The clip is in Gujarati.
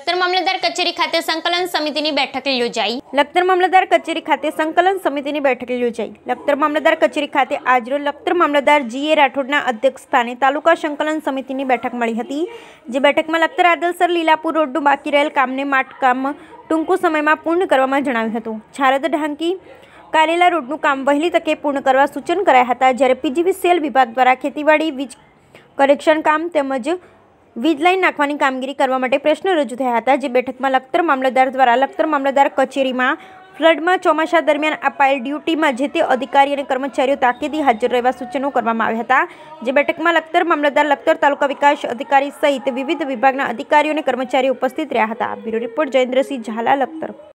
લખતર મામલતદાર કચેરી ખાતે સંકલન સમિતિની બેઠક યોજાઈ. લખતર મામલતદાર કચેરી ખાતે સંકલન સમિતિની બેઠક યોજાઈ. લખતર મામલતદાર કચેરી ખાતે આજરોજ લખતર મામલતદાર જી.એ. રાઠોડના અધ્યક્ષસ્થાને તાલુકા સંકલન સમિતિની બેઠક મળી હતી. જે બેઠકમાં લખતર આદલસર લીલાપુર રોડનું બાકી રહેલ કામને માટકામ ટૂંક સમયમાં પૂર્ણ કરવામાં જણાવ્યું હતું. છારદ ઢાંકી કારેલા રોડનું કામ વહેલી તકે પૂર્ણ કરવા સૂચન કરાયા હતા. જ્યારે પીજીવીસીએલ વિભાગ દ્વારા ખેતીવાડી વીજ કનેક્શન કામ તેમજ વીજ લાઇન નાખવાની કામગીરી કરવા માટે પ્રશ્નો રજૂ થયા હતા. જે બેઠકમાં લખતર મામલતદાર દ્વારા લખતર મામલતદાર કચેરીમાં ફ્લડમાં ચોમાસા દરમિયાન અપાયેલ ડ્યુટીમાં જે તે અધિકારી અને કર્મચારીઓ તાકીદી હાજર રહેવા સૂચનો કરવામાં આવ્યા હતા. જે બેઠકમાં લખતર મામલતદાર, લખતર તાલુકા વિકાસ અધિકારી સહિત વિવિધ વિભાગના અધિકારીઓ અને કર્મચારીઓ ઉપસ્થિત રહ્યા હતા. Bureau report Jayendrasinh Zala, Lakhtar.